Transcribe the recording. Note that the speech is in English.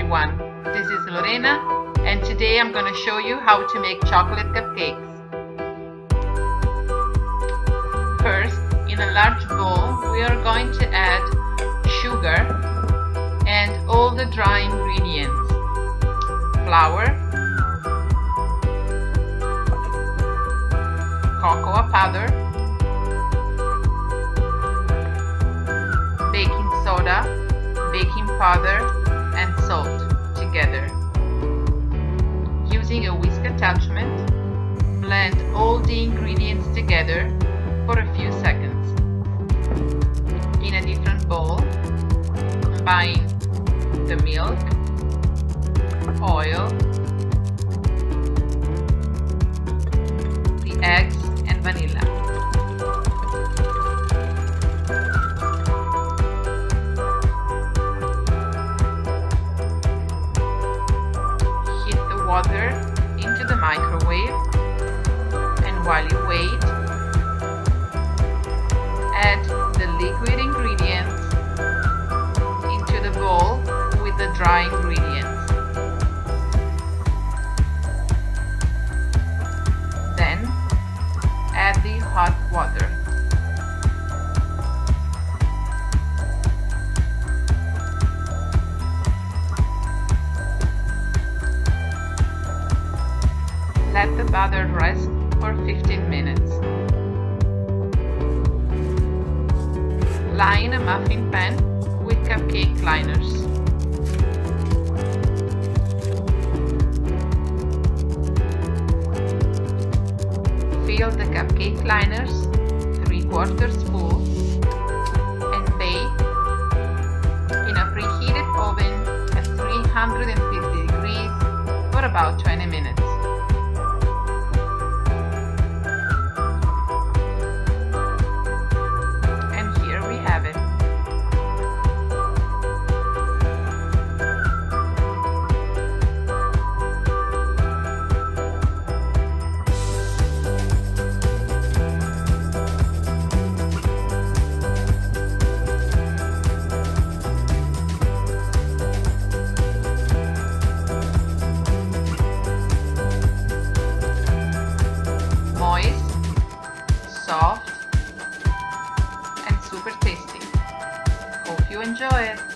everyone, this is Lorena and today I'm going to show you how to make chocolate cupcakes. First, in a large bowl we are going to add sugar and all the dry ingredients, flour, cocoa powder, baking soda, baking powder and salt together. Using a whisk attachment, blend all the ingredients together for a few seconds. In a different bowl, combine the milk, oil, the eggs and vanilla. Water into the microwave, and while you wait, add the liquid ingredients into the bowl with the dry ingredients. Then add the hot water. Let the batter rest for 15 minutes. Line a muffin pan with cupcake liners. Fill the cupcake liners 3/4 full and bake in a preheated oven at 350 degrees for about 20 minutes. Moist, soft, and super tasty. Hope you enjoy it.